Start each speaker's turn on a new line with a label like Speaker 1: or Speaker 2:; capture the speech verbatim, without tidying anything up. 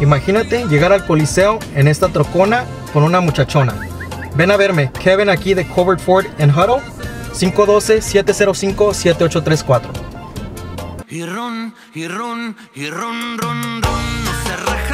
Speaker 1: Imagínate llegar al Coliseo en esta trocona con una muchachona. Ven a verme, Kevin aquí de Covert Ford en Huddle, cinco uno dos, siete cero cinco, siete ocho tres cuatro.
Speaker 2: Y ron, y ron, y ron, ron, ron, no se raja.